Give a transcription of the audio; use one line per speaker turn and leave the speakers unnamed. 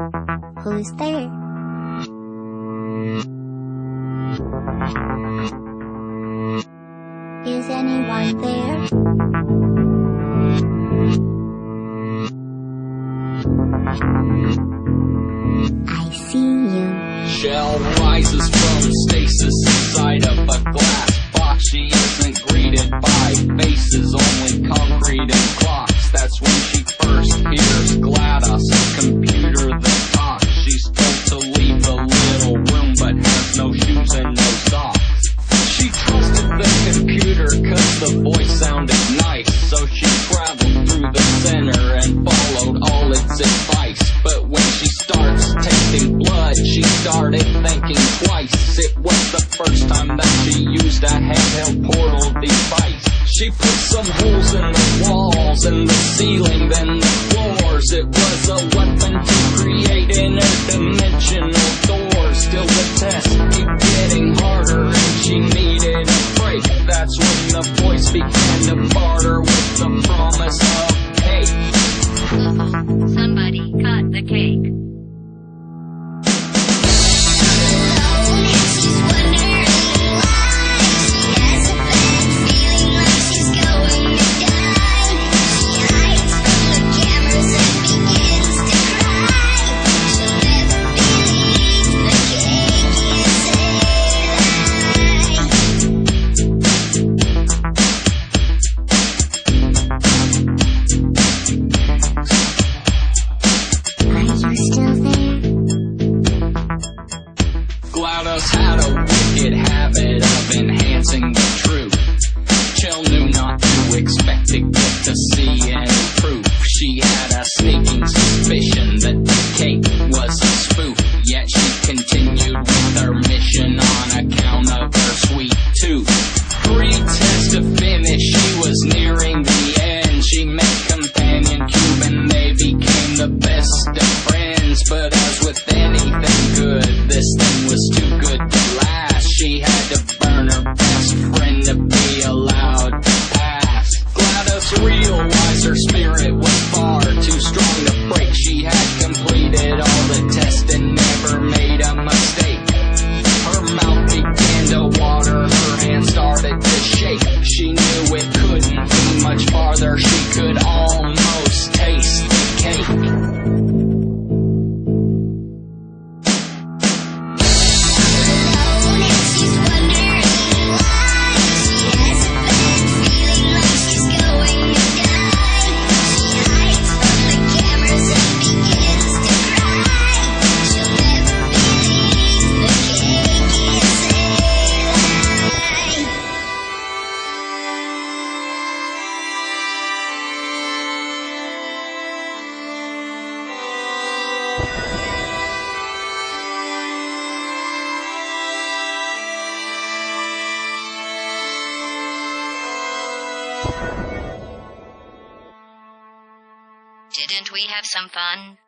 Who's there? Is anyone there? I see you.
Shell rises from stasis inside of a glass box. She isn't greeted by faces, only concrete and clocks. That's when she first hears GLaDOS, computer that talks. She's told to leave the little room, but has no shoes and no socks. She trusted the computer cause the voice sounded nice, so she traveled through the center and followed all its advice. But when she starts tasting blood, she started thinking twice. It was the first time that she used a handheld portal device. She put some holes in the walls and the ceiling, then the floors. It was a weapon to create interdimensional doors. Still the test keep getting harder and she needed a break. That's when the voice began to barter with the promise of cake.
Somebody cut the cake.
GLaDOS had a wicked habit of enhancing the truth. Chell knew not to expect to get to see any proof. She had a sneaking suspicion that the cake was a spoof. Yet she continued with her mission on account of her sweet tooth. 3 tests to finish, she was nearing the end. She met companion Cube and they became the best of friends. But as with anything good, this thing was too good to last. She had to burn her best friend to be allowed to pass. GLaDOS realized her spirit was far too strong to break. She had completed all the tests and never made a mistake. Her mouth began to water, her hands started to shake. She knew it couldn't be much farther, she could almost taste the cake.
Didn't we have some fun?